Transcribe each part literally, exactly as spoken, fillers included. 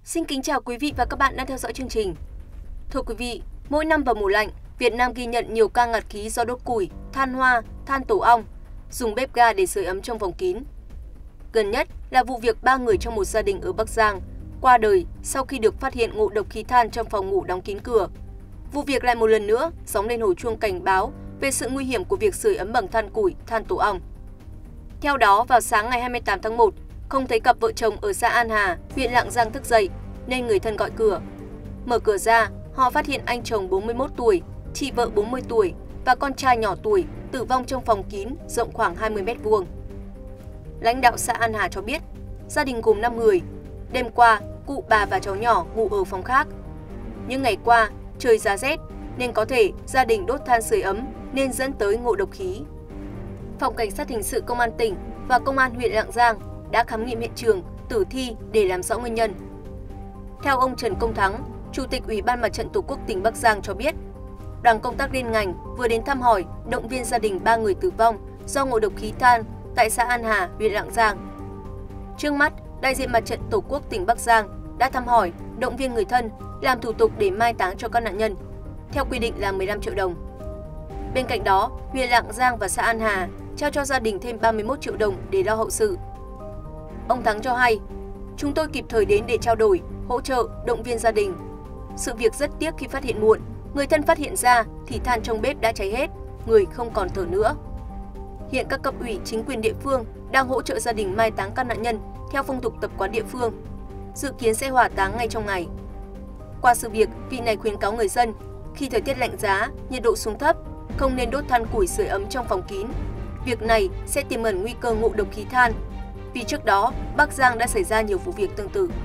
Xin kính chào quý vị và các bạn đang theo dõi chương trình. Thưa quý vị, mỗi năm vào mùa lạnh, Việt Nam ghi nhận nhiều ca ngạt khí do đốt củi, than hoa, than tổ ong, dùng bếp ga để sưởi ấm trong phòng kín. Gần nhất là vụ việc ba người trong một gia đình ở Bắc Giang qua đời sau khi được phát hiện ngộ độc khí than trong phòng ngủ đóng kín cửa. Vụ việc lại một lần nữa gióng lên hồi chuông cảnh báo về sự nguy hiểm của việc sưởi ấm bằng than củi, than tổ ong. Theo đó, vào sáng ngày hai mươi tám tháng một, không thấy cặp vợ chồng ở xã An Hà, huyện Lạng Giang thức dậy, nên người thân gọi cửa. Mở cửa ra, họ phát hiện anh chồng bốn mươi mốt tuổi, chị vợ bốn mươi tuổi và con trai nhỏ tuổi tử vong trong phòng kín rộng khoảng hai mươi mét vuông. Lãnh đạo xã An Hà cho biết, gia đình gồm năm người. Đêm qua, cụ bà và cháu nhỏ ngủ ở phòng khác. Những ngày qua, trời giá rét nên có thể gia đình đốt than sưởi ấm nên dẫn tới ngộ độc khí. Phòng Cảnh sát Hình sự Công an tỉnh và Công an huyện Lạng Giang đã khám nghiệm hiện trường, tử thi để làm rõ nguyên nhân. Theo ông Trần Công Thắng, Chủ tịch Ủy ban Mặt trận Tổ quốc tỉnh Bắc Giang cho biết, đoàn công tác liên ngành vừa đến thăm hỏi, động viên gia đình ba người tử vong do ngộ độc khí than tại xã An Hà, huyện Lạng Giang. Trước mắt, đại diện Mặt trận Tổ quốc tỉnh Bắc Giang đã thăm hỏi, động viên người thân, làm thủ tục để mai táng cho các nạn nhân, theo quy định là mười lăm triệu đồng. Bên cạnh đó, huyện Lạng Giang và xã An Hà trao cho gia đình thêm ba mươi mốt triệu đồng để lo hậu sự. Ông Thắng cho hay, chúng tôi kịp thời đến để trao đổi, hỗ trợ, động viên gia đình. Sự việc rất tiếc khi phát hiện muộn, người thân phát hiện ra thì than trong bếp đã cháy hết, người không còn thở nữa. Hiện các cấp ủy chính quyền địa phương đang hỗ trợ gia đình mai táng các nạn nhân theo phong tục tập quán địa phương, dự kiến sẽ hỏa táng ngay trong ngày. Qua sự việc, vị này khuyến cáo người dân khi thời tiết lạnh giá, nhiệt độ xuống thấp, không nên đốt than củi sưởi ấm trong phòng kín. Việc này sẽ tiềm ẩn nguy cơ ngộ độc khí than, vì trước đó Bắc Giang đã xảy ra nhiều vụ việc tương tự.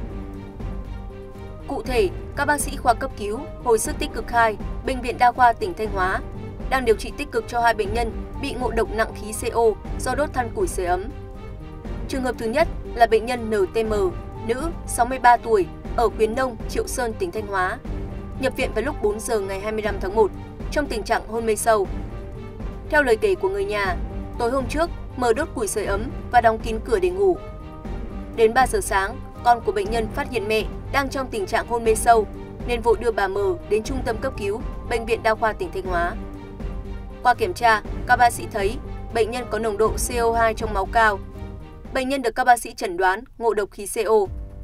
Cụ thể, các bác sĩ khoa cấp cứu, hồi sức tích cực hai, Bệnh viện Đa khoa tỉnh Thanh Hóa đang điều trị tích cực cho hai bệnh nhân bị ngộ độc nặng khí xê o do đốt than củi sưởi ấm. Trường hợp thứ nhất là bệnh nhân en tê em, nữ, sáu mươi ba tuổi, ở Khuyến Nông, Triệu Sơn, tỉnh Thanh Hóa, nhập viện vào lúc bốn giờ ngày hai mươi lăm tháng một trong tình trạng hôn mê sâu. Theo lời kể của người nhà, tối hôm trước M đốt củi sưởi ấm và đóng kín cửa để ngủ. Đến ba giờ sáng, con của bệnh nhân phát hiện mẹ đang trong tình trạng hôn mê sâu nên vội đưa bà M đến trung tâm cấp cứu Bệnh viện Đa khoa tỉnh Thanh Hóa. Qua kiểm tra, các bác sĩ thấy bệnh nhân có nồng độ xê o hai trong máu cao. Bệnh nhân được các bác sĩ chẩn đoán ngộ độc khí xê o.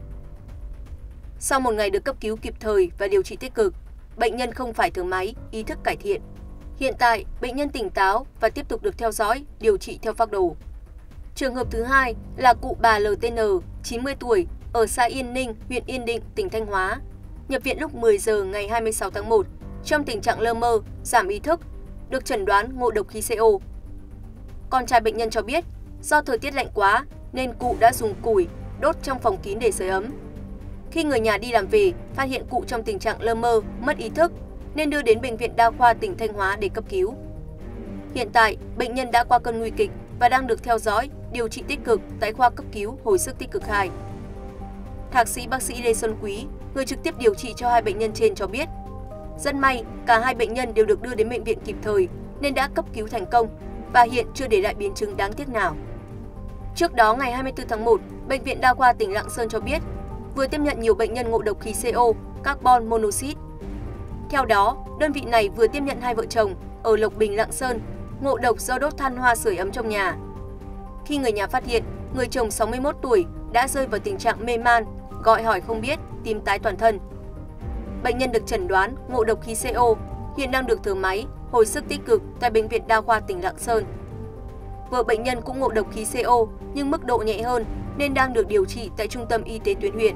Sau một ngày được cấp cứu kịp thời và điều trị tích cực, bệnh nhân không phải thở máy, ý thức cải thiện. Hiện tại, bệnh nhân tỉnh táo và tiếp tục được theo dõi, điều trị theo phác đồ. Trường hợp thứ hai là cụ bà lờ tê en, chín mươi tuổi, ở xã Yên Ninh, huyện Yên Định, tỉnh Thanh Hóa, nhập viện lúc mười giờ ngày hai mươi sáu tháng một trong tình trạng lơ mơ, giảm ý thức, được chẩn đoán ngộ độc khí xê o. Con trai bệnh nhân cho biết, do thời tiết lạnh quá nên cụ đã dùng củi đốt trong phòng kín để sưởi ấm. Khi người nhà đi làm về, phát hiện cụ trong tình trạng lơ mơ, mất ý thức, nên đưa đến Bệnh viện Đa khoa tỉnh Thanh Hóa để cấp cứu. Hiện tại, bệnh nhân đã qua cơn nguy kịch và đang được theo dõi, điều trị tích cực tại khoa cấp cứu hồi sức tích cực hai. Thạc sĩ bác sĩ Lê Xuân Quý, người trực tiếp điều trị cho hai bệnh nhân trên cho biết, rất may cả hai bệnh nhân đều được đưa đến bệnh viện kịp thời nên đã cấp cứu thành công và hiện chưa để lại biến chứng đáng tiếc nào. Trước đó ngày hai mươi tư tháng một, Bệnh viện Đa khoa tỉnh Lạng Sơn cho biết vừa tiếp nhận nhiều bệnh nhân ngộ độc khí xê o, carbon monoxide. Theo đó, đơn vị này vừa tiếp nhận hai vợ chồng ở Lộc Bình, Lạng Sơn ngộ độc do đốt than hoa sưởi ấm trong nhà. Khi người nhà phát hiện, người chồng sáu mươi mốt tuổi đã rơi vào tình trạng mê man, gọi hỏi không biết, tím tái toàn thân. Bệnh nhân được chẩn đoán ngộ độc khí xê o, hiện đang được thở máy, hồi sức tích cực tại Bệnh viện Đa khoa tỉnh Lạng Sơn. Vợ bệnh nhân cũng ngộ độc khí xê o nhưng mức độ nhẹ hơn nên đang được điều trị tại Trung tâm Y tế tuyến huyện.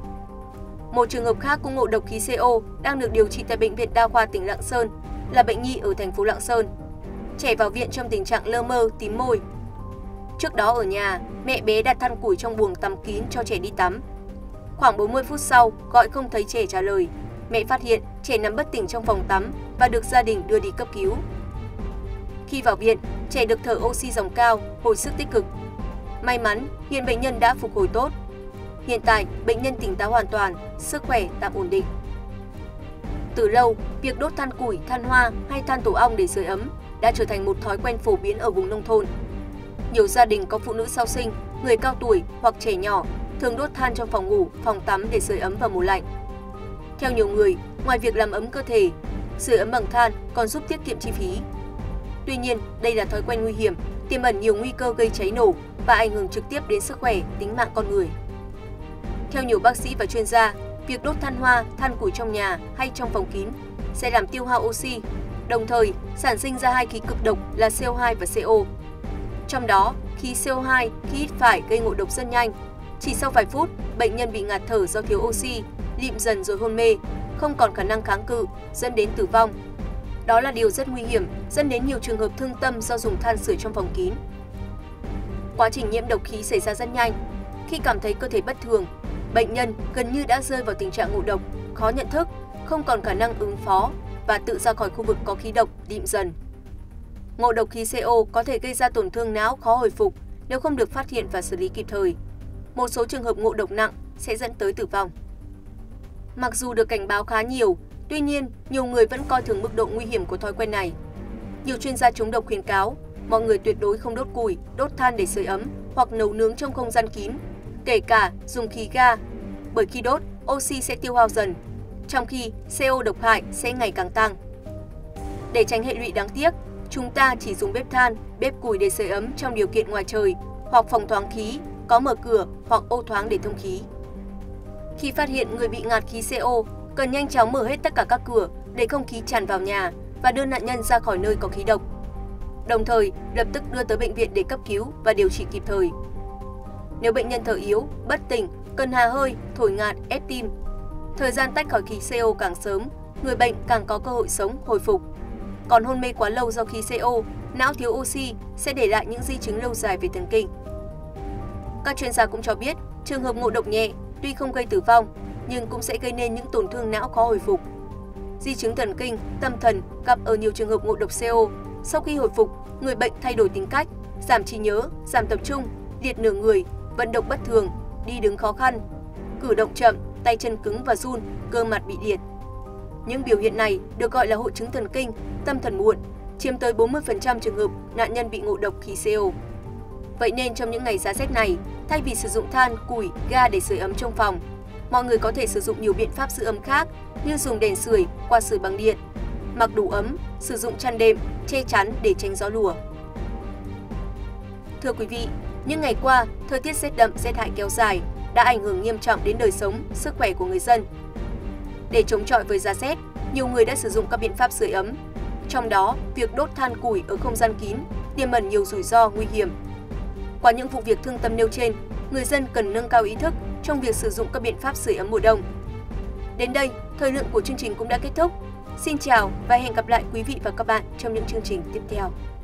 Một trường hợp khác cũng ngộ độc khí xê o đang được điều trị tại Bệnh viện Đa khoa tỉnh Lạng Sơn là bệnh nhi ở thành phố Lạng Sơn. Trẻ vào viện trong tình trạng lơ mơ, tím môi. Trước đó ở nhà, mẹ bé đặt than củi trong buồng tắm kín cho trẻ đi tắm. Khoảng bốn mươi phút sau, gọi không thấy trẻ trả lời. Mẹ phát hiện trẻ nằm bất tỉnh trong phòng tắm và được gia đình đưa đi cấp cứu. Khi vào viện, trẻ được thở oxy dòng cao, hồi sức tích cực. May mắn, hiện bệnh nhân đã phục hồi tốt. Hiện tại, bệnh nhân tỉnh táo hoàn toàn, sức khỏe tạm ổn định. Từ lâu, việc đốt than củi, than hoa hay than tổ ong để sưởi ấm đã trở thành một thói quen phổ biến ở vùng nông thôn. Nhiều gia đình có phụ nữ sau sinh, người cao tuổi hoặc trẻ nhỏ thường đốt than trong phòng ngủ, phòng tắm để sưởi ấm vào mùa lạnh. Theo nhiều người, ngoài việc làm ấm cơ thể, sưởi ấm bằng than còn giúp tiết kiệm chi phí. Tuy nhiên, đây là thói quen nguy hiểm, tiềm ẩn nhiều nguy cơ gây cháy nổ và ảnh hưởng trực tiếp đến sức khỏe, tính mạng con người. Theo nhiều bác sĩ và chuyên gia, việc đốt than hoa, than củi trong nhà hay trong phòng kín sẽ làm tiêu hao oxy, đồng thời sản sinh ra hai khí cực độc là xê o hai và xê o. Trong đó, khí xê o hai khi hít phải gây ngộ độc rất nhanh. Chỉ sau vài phút, bệnh nhân bị ngạt thở do thiếu oxy, lịm dần rồi hôn mê, không còn khả năng kháng cự, dẫn đến tử vong. Đó là điều rất nguy hiểm, dẫn đến nhiều trường hợp thương tâm do dùng than sưởi trong phòng kín. Quá trình nhiễm độc khí xảy ra rất nhanh. Khi cảm thấy cơ thể bất thường, bệnh nhân gần như đã rơi vào tình trạng ngộ độc, khó nhận thức, không còn khả năng ứng phó và tự ra khỏi khu vực có khí độc, lịm dần. Ngộ độc khí xê o có thể gây ra tổn thương não khó hồi phục nếu không được phát hiện và xử lý kịp thời. Một số trường hợp ngộ độc nặng sẽ dẫn tới tử vong. Mặc dù được cảnh báo khá nhiều, tuy nhiên nhiều người vẫn coi thường mức độ nguy hiểm của thói quen này. Nhiều chuyên gia chống độc khuyến cáo mọi người tuyệt đối không đốt củi, đốt than để sưởi ấm hoặc nấu nướng trong không gian kín, kể cả dùng khí ga, bởi khi đốt, oxy sẽ tiêu hao dần, trong khi xê o độc hại sẽ ngày càng tăng. Để tránh hệ lụy đáng tiếc, chúng ta chỉ dùng bếp than, bếp củi để sưởi ấm trong điều kiện ngoài trời hoặc phòng thoáng khí, có mở cửa hoặc ô thoáng để thông khí. Khi phát hiện người bị ngạt khí xê o, cần nhanh chóng mở hết tất cả các cửa để không khí tràn vào nhà và đưa nạn nhân ra khỏi nơi có khí độc. Đồng thời, lập tức đưa tới bệnh viện để cấp cứu và điều trị kịp thời. Nếu bệnh nhân thở yếu, bất tỉnh, cần hà hơi, thổi ngạt, ép tim, thời gian tách khỏi khí xê o càng sớm, người bệnh càng có cơ hội sống, hồi phục. Còn hôn mê quá lâu do khí xê o, não thiếu oxy sẽ để lại những di chứng lâu dài về thần kinh. Các chuyên gia cũng cho biết, trường hợp ngộ độc nhẹ tuy không gây tử vong, nhưng cũng sẽ gây nên những tổn thương não khó hồi phục. Di chứng thần kinh, tâm thần gặp ở nhiều trường hợp ngộ độc xê o. Sau khi hồi phục, người bệnh thay đổi tính cách, giảm trí nhớ, giảm tập trung, liệt nửa người, vận động bất thường, đi đứng khó khăn, cử động chậm, tay chân cứng và run, cơ mặt bị liệt. Những biểu hiện này được gọi là hội chứng thần kinh, tâm thần muộn, chiếm tới bốn mươi phần trăm trường hợp nạn nhân bị ngộ độc khí xê o. Vậy nên trong những ngày giá rét này, thay vì sử dụng than, củi, ga để sưởi ấm trong phòng, mọi người có thể sử dụng nhiều biện pháp giữ ấm khác như dùng đèn sưởi, quạt sưởi bằng điện, mặc đủ ấm, sử dụng chăn đệm, che chắn để tránh gió lùa. Thưa quý vị, những ngày qua, thời tiết rét đậm, rét hại kéo dài đã ảnh hưởng nghiêm trọng đến đời sống, sức khỏe của người dân. Để chống chọi với giá rét, nhiều người đã sử dụng các biện pháp sưởi ấm. Trong đó, việc đốt than củi ở không gian kín tiềm ẩn nhiều rủi ro nguy hiểm. Qua những vụ việc thương tâm nêu trên, người dân cần nâng cao ý thức trong việc sử dụng các biện pháp sưởi ấm mùa đông. Đến đây, thời lượng của chương trình cũng đã kết thúc. Xin chào và hẹn gặp lại quý vị và các bạn trong những chương trình tiếp theo.